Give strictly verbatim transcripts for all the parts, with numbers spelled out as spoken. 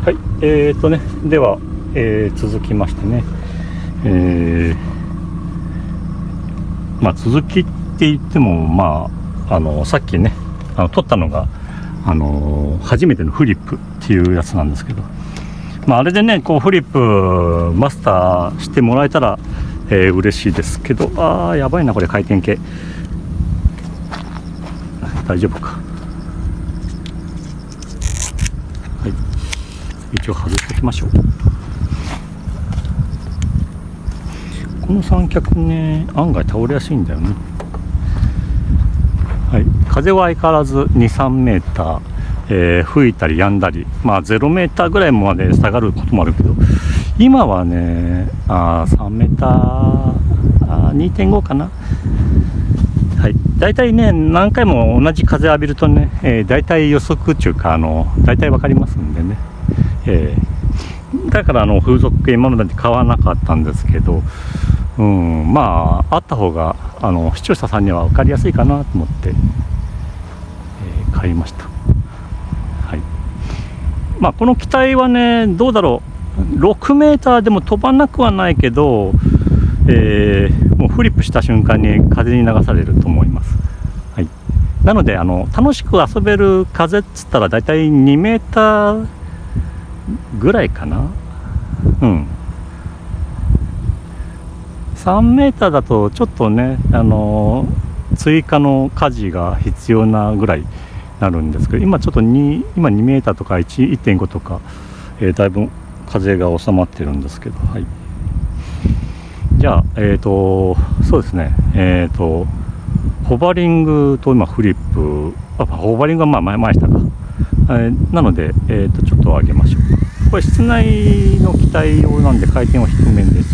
はい、えーとね、では、えー、続きましてね、えー、まあ続きって言っても、まあ、あのさっきね、あの撮ったのが、あの初めてのフリップっていうやつなんですけど、まあ、あれでね、こうフリップマスターしてもらえたら、えー、嬉しいですけど、あー、やばいな、これ回転系。大丈夫か。はい、一応外しておきましょう。この三脚ね、案外倒れやすいんだよね。はい、風は相変わらずに、さんメーター、えー、吹いたり止んだり、まあゼロメーターぐらいまで下がることもあるけど、今はね、あさんメーター、あ にてんご かな。はい、大体ね、何回も同じ風浴びるとね、えー、大体予測っていうか、あの大体分かりますんでね、えー、だからあの風俗系今まで買わなかったんですけど、うん、まああった方があの視聴者さんには分かりやすいかなと思って、えー、買いました。はい、まあこの機体はね、どうだろう、ろくメーターでも飛ばなくはないけど、えー、もうフリップした瞬間に風に流されると思います。はい、なのであの楽しく遊べる風っつったら大体にメーターぐらいかな。うん、さんメーターだとちょっとね、あの追加の舵が必要なぐらいになるんですけど、今ちょっとに今にメーターとか いってんご とか、えー、だいぶ風が収まってるんですけど、はい、じゃあ、えーとそうですね、えーとホバリングと今フリップ、あ、ホバリングはまあ前前下か、えー、なので、えーとちょっと上げましょう。これ室内の機体用なんで回転は低めです。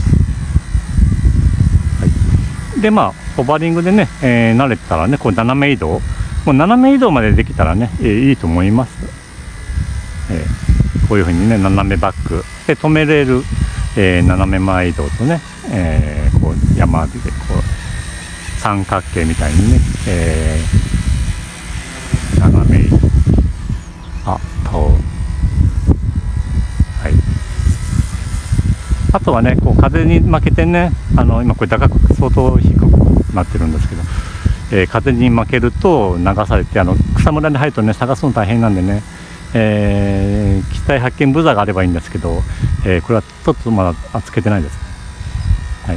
はい、でまあホバリングでね、えー、慣れたらね、こう斜め移動、もう斜め移動までできたらね、えー、いいと思います。えー、こういうふうにね、斜めバックで止めれる、えー、斜め前移動とね、えー、こう山でこう三角形みたいにね、えー、斜め移動、あと、はい、あとはね、こう風に負けてね、あの今これ打角相当低くなってるんですけど、えー、風に負けると流されて、あの草むらに入るとね、探すの大変なんでね、えー、機体発見ブザーがあればいいんですけど、えー、これはちょっとまだつけてないです。はい、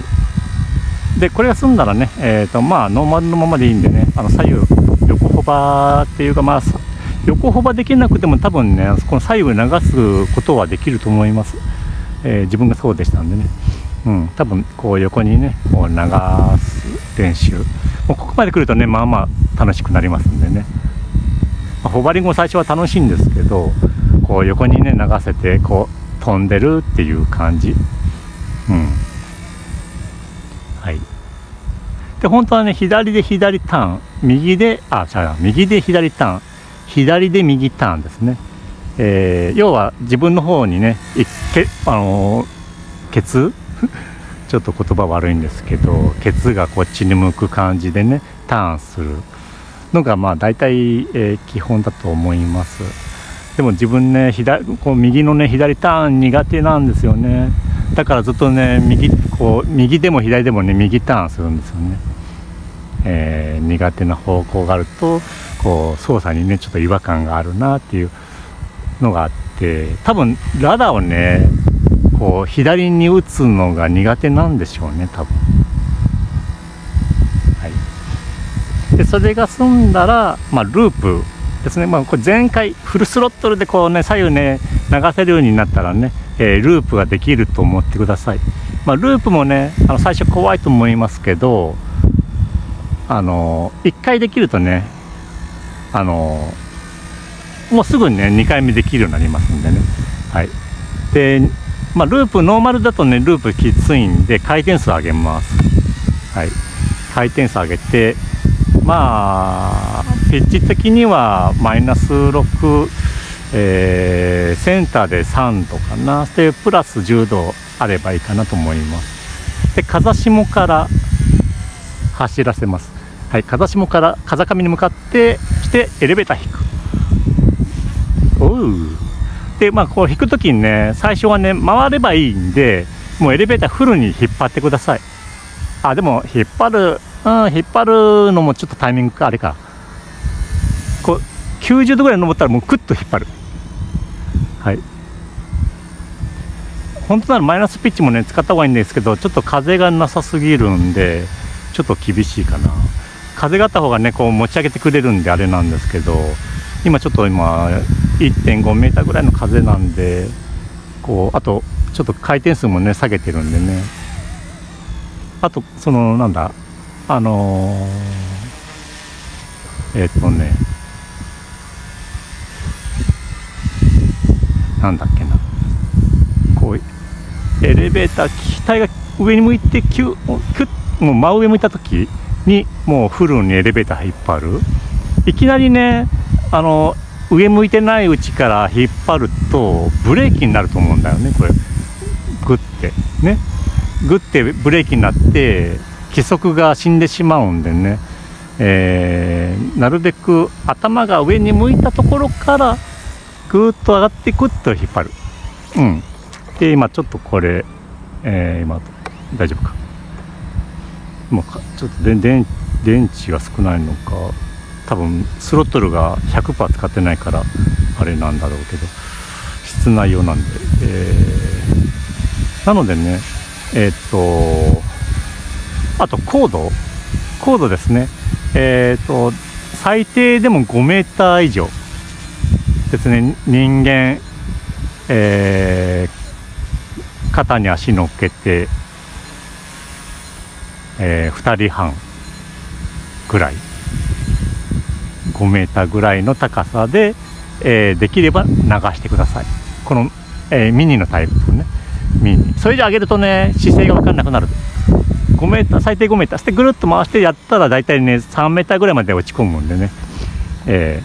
でこれが済んだらね、えーとまあ、ノーマルのままでいいんでね、あの左右横ホバっていうか、まあ横ホバできなくても多分ね、この左右流すことはできると思います。えー、自分がそうでしたんでね、うん、多分こう横にね、こう流す練習、もうここまで来るとね、まあまあ楽しくなりますんでね。ホバリングも最初は楽しいんですけど、こう横にね流せてこう飛んでるっていう感じ。うん、はい。で本当はね、左で左ターン、右であ違う右で左ターン、左で右ターンですね。えー、要は自分の方にね、いけあのー、ケツちょっと言葉悪いんですけど、ケツがこっちに向く感じでねターンするのがまあ大体、えー、基本だと思います。でも自分ね、左こう右のね左ターン苦手なんですよね。だからずっとね、右こう右でも左でもね右ターンするんですよね。えー、苦手な方向があるとこう操作にねちょっと違和感があるなっていうのがあって、多分ラダーをねこう左に打つのが苦手なんでしょうね、多分。でそれが済んだら、まあ、ループですね。まあ、これ全開フルスロットルでこうね左右ね流せるようになったらね、えー、ループができると思ってください。まあ、ループもね、あの最初怖いと思いますけど、あのいっかいできるとね、あのもうすぐにねにかいめできるようになりますんでね。はい。で、まあ、ループノーマルだとねループきついんで回転数上げます。はい。回転数上げて、まあピッチ的にはマイナスろく、えー、センターでさんどかな。でプラスじゅうどあればいいかなと思います。で風下から走らせます。はい、風下から風上に向かってしてエレベーター引く。おうで、まあ、こう引くときにね、最初はね、回ればいいんで、もうエレベーターフルに引っ張ってください。あ、でも、引っ張る、うん、引っ張るのもちょっとタイミングか、あれか。こう、きゅうじゅうどぐらい登ったらもうクッと引っ張る。はい。本当ならマイナスピッチもね、使った方がいいんですけど、ちょっと風がなさすぎるんで、ちょっと厳しいかな。風があった方がね、こう持ち上げてくれるんであれなんですけど、今ちょっと今 いってんごメーターぐらいの風なんで、こうあとちょっと回転数もね下げてるんでね、あとそのなんだあのー、えっとねなんだっけな、こうエレベーター機体が上に向いてキュッキュッもう真上向いた時にもうフルにエレベーター引っ張る。いきなりね、あの上向いてないうちから引っ張るとブレーキになると思うんだよね。これグッてね、グッてブレーキになって規則が死んでしまうんでね、えー、なるべく頭が上に向いたところからぐーっと上がってグッと引っ張る。うんで今ちょっとこれ、えー、今大丈夫か、もうかちょっと電電電池が少ないのか、多分スロットルが ひゃくパーセント 使ってないからあれなんだろうけど、室内用なんで、えー、なのでね、えー、っとあと高度高度ですね、えー、っと最低でもごメーター以上ですね。人間、えー、肩に足乗っけて、えー、ふたりはんぐらいごメーターぐらいの高さで、えー、できれば流してください。この、えー、ミニのタイプね、ミニ。それじゃ上げるとね、姿勢が分かんなくなる。ごメーター、最低ごメーター、そしてぐるっと回してやったら大体ね、さんメーターぐらいまで落ち込むんでね。え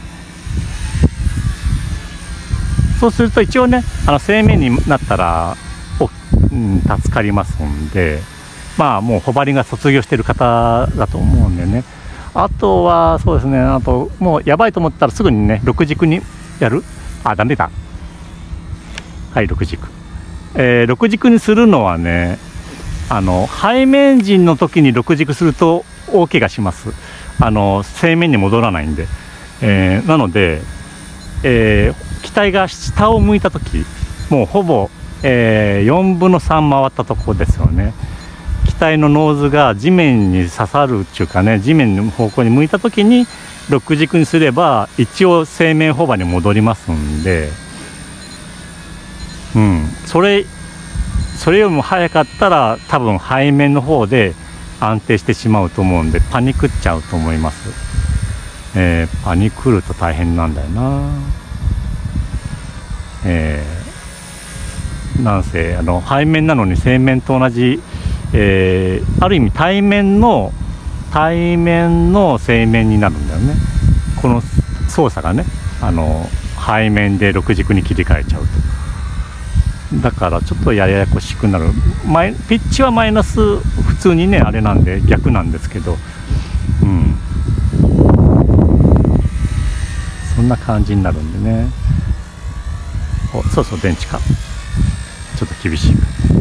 ー、そうすると一応ね、あの正面になったら、お、うん、助かりますんで、まあもうホバリングが卒業してる方だと思うんでね。あとはそうですね、あともうやばいと思ったらすぐにねろく軸にやる。あ、ダメだ。はいろく軸、えー、ろく軸にするのはね、あの背面陣の時にろく軸すると大怪我します。あの正面に戻らないんで、えー、なので、えー、機体が下を向いた時、もうほぼ、えー、よんぶんのさん回ったところですよね。機体のノーズが地面に刺さるっていうかね、地面の方向に向いた時にろく軸にすれば一応正面ホバーに戻りますんで、うん、それそれよりも早かったら多分背面の方で安定してしまうと思うんで、パニクっちゃうと思います。えー、パニクると大変なんだよな。えー、なんせあの背面なのに正面と同じ、えー、ある意味対面の対面の正面になるんだよね、この操作がね。あの背面でろく軸に切り替えちゃうと、だからちょっとややこしくなる。マイピッチはマイナス普通にねあれなんで逆なんですけど、うん、そんな感じになるんでね。お、そうそう、電池かちょっと厳しい、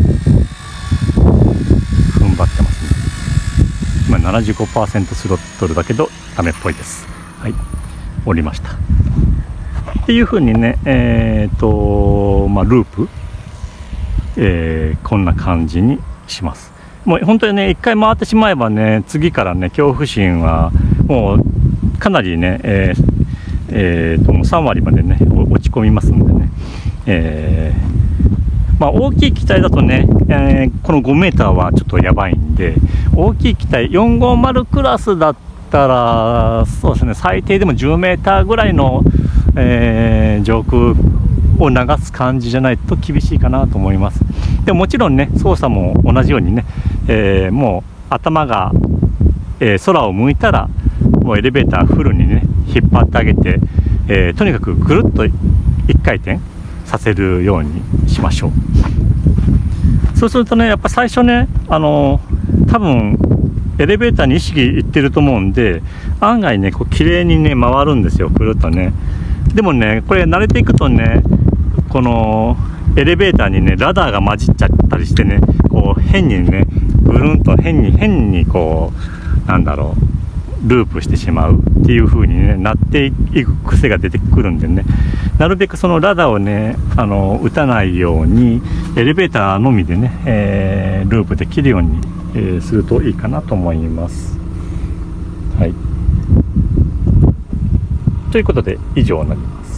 踏ん張ってますね。今 ななじゅうごパーセント スロットルだけどダメっぽいです。はい、降りましたっていう風にね、えっ、ー、とまあループ、えー、こんな感じにします。もう本当にね一回回ってしまえばね、次からね恐怖心はもうかなりね、えーえー、ともうさん割までね落ち込みますんでね、えー、まあ大きい機体だとね、えー、このごメーターはちょっとやばいんで、大きい機体よんごまるクラスだったらそうですね、最低でもじゅうメーターぐらいの、えー、上空を流す感じじゃないと厳しいかなと思います。でももちろんね操作も同じようにね、えー、もう頭が、えー、空を向いたらもうエレベーターフルにね引っ張ってあげて、えー、とにかくぐるっといっかい転させるようにしましょう。そうするとねやっぱ最初ね、あのー、多分エレベーターに意識いってると思うんで、案外ねこう綺麗にね回るんですよ、ぐるっとね。でもねこれ慣れていくとね、 このエレベーターにねラダーが混じっちゃったりしてね、こう変にねぐるんと変に変にこうなんだろうループしてしまうっていう風に、ね、なっていく癖が出てくるんでね、なるべくそのラダーをねあの打たないようにエレベーターのみでね、えー、ループできるように、えー、するといいかなと思います。はい、ということで以上になります。